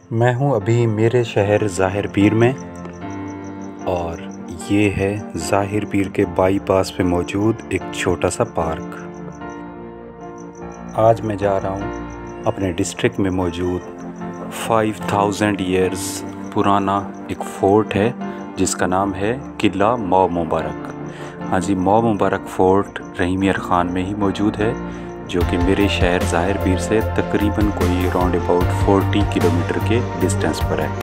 मैं हूं अभी मेरे शहर ज़ाहिर पीर में और ये है ज़ाहिर पीर के बाईपास पे मौजूद एक छोटा सा पार्क। आज मैं जा रहा हूं अपने डिस्ट्रिक्ट में मौजूद 5000 ईयर्स पुराना एक फ़ोर्ट है जिसका नाम है किला मौ मुबारक। हाँ जी, मौ मुबारक फ़ोर्ट रहीम यार ख़ान में ही मौजूद है, जो कि मेरे शहर ज़ाहिर पीर से तकरीबन कोई राउंड अबाउट 40 किलोमीटर के डिस्टेंस पर है।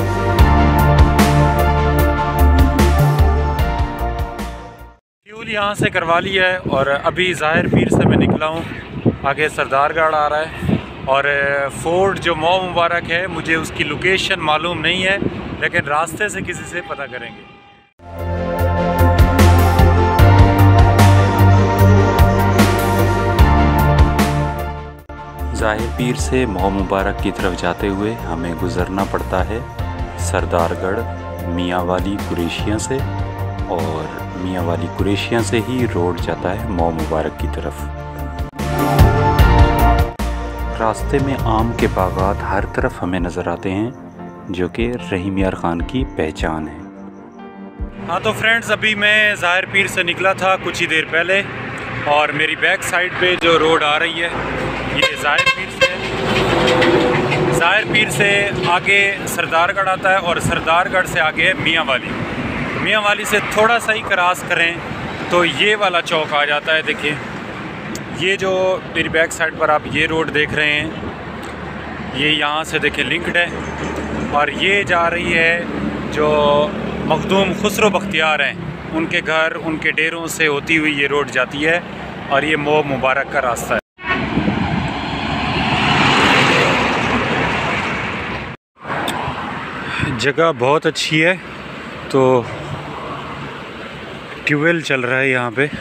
फ्यूल यहाँ से करवा लिया है और अभी ज़ाहिर पीर से मैं निकला हूँ। आगे सरदारगढ़ आ रहा है और फोर्ट जो मौ मुबारक है, मुझे उसकी लोकेशन मालूम नहीं है, लेकिन रास्ते से किसी से पता करेंगे। ज़ाहिर पीर से मौ मुबारक की तरफ जाते हुए हमें गुज़रना पड़ता है सरदारगढ़ मियाँ वाली कुरैशियाँ से, और मियाँ वाली कुरैशियाँ से ही रोड जाता है मौ मुबारक की तरफ। रास्ते में आम के बागात हर तरफ हमें नज़र आते हैं, जो कि रहीम यार ख़ान की पहचान है। हाँ तो फ्रेंड्स, अभी मैं ज़ाहिर पीर से निकला था कुछ ही देर पहले, और मेरी बैक साइड पे जो रोड आ रही है ये ज़ाहिर पीर से आगे सरदारगढ़ आता है, और सरदारगढ़ से आगे है मियाँ वाली से थोड़ा सा ही क्रॉस करें तो ये वाला चौक आ जाता है। देखिए, ये जो मेरी बैक साइड पर आप ये रोड देख रहे हैं, ये यहाँ से देखिए लिंक्ड है, और ये जा रही है जो मखदूम खुसरो बख्तियार हैं उनके घर, उनके डेरों से होती हुई ये रोड जाती है, और ये मौ मुबारक का रास्ता है। जगह बहुत अच्छी है, तो ट्यूबवेल चल रहा है यहाँ पे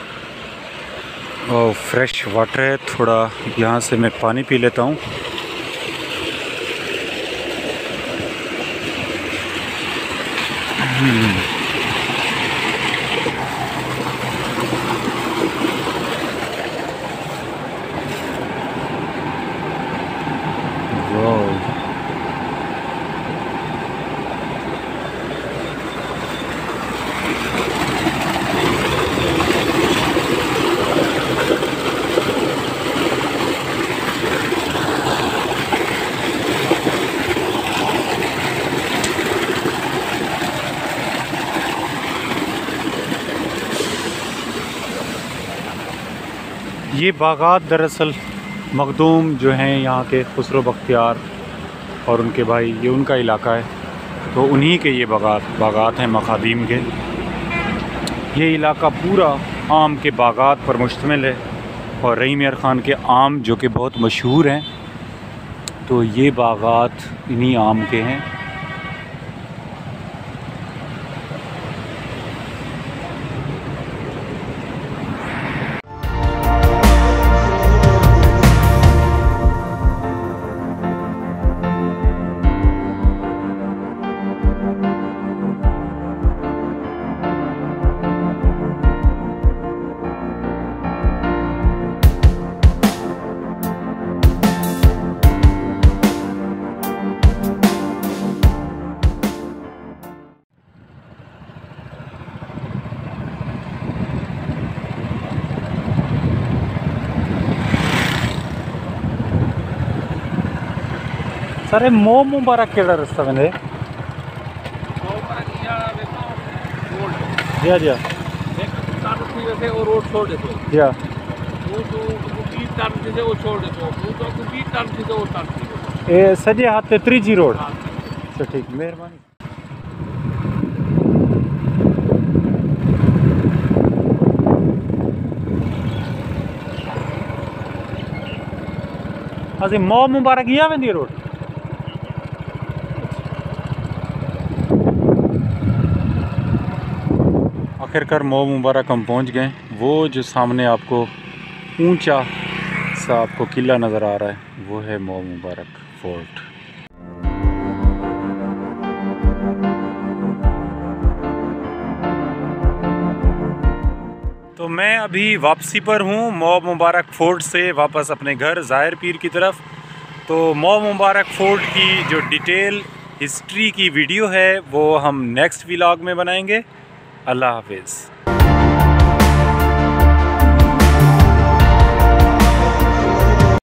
और फ्रेश वाटर है। थोड़ा यहाँ से मैं पानी पी लेता हूँ। ये बागात दरअसल मखदूम जो हैं यहाँ के खुसरो बख्तियार और उनके भाई, ये उनका इलाका है, तो उन्हीं के ये बागात हैं मखादीम के। ये इलाका पूरा आम के बागात पर मुश्तमिल है, और रहीम यार ख़ान के आम जो कि बहुत मशहूर हैं, तो ये बागात इन्हीं आम के हैं। सर मौ मुबारक केड़ा रास्ता वेंदे? जी जी रोड छोड़ देते जी ए सजे हाथ पे त्रीजी रोड। अच्छा ठीक, मेहरबानी। असी मौ मुबारक यहाँ वेंदी रोड। आखिरकार मौ मुबारक हम पहुँच गए। वो जो सामने आपको ऊंचा सा आपको किला नज़र आ रहा है, वो है मौ मुबारक फोर्ट। तो मैं अभी वापसी पर हूँ मौ मुबारक फोर्ट से वापस अपने घर ज़ाहिर पीर की तरफ, तो मौ मुबारक फोर्ट की जो डिटेल हिस्ट्री की वीडियो है वो हम नेक्स्ट व्लॉग में बनाएंगे। अल्लाह हाफिज़।